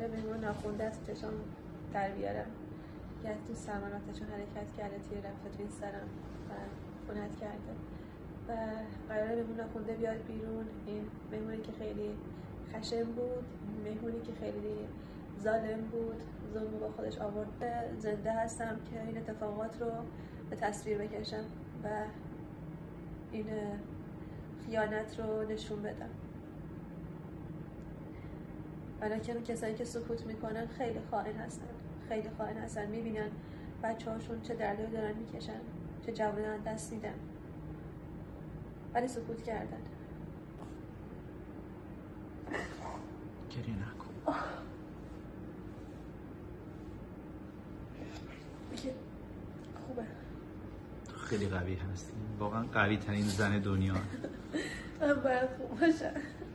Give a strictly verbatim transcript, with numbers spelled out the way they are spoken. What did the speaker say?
قراره مهمون ناخونده از چشام در بیارم. یه تو سماناتشون حرکت کرده توی رفته توی سرم و خونت کرده و قراره مهمون ناخونده بیاد بیرون. این مهمونی که خیلی خشن بود، مهمونی که خیلی ظالم بود، ظلم با خودش آورد. زنده هستم که این اتفاقات رو به تصویر بکشم و این خیانت رو نشون بدم. ولیکن اون کسایی که سکوت میکنن خیلی خائن هستن، خیلی خائن هستن. میبینن بچه هاشون چه دردی دارن میکشن، چه جوانی دارن دست میدن، ولی سکوت کردن. گریه نکن. خوبه. خیلی قوی هستی، واقعا قوی ترین زن دنیا. من باید خوب باشم.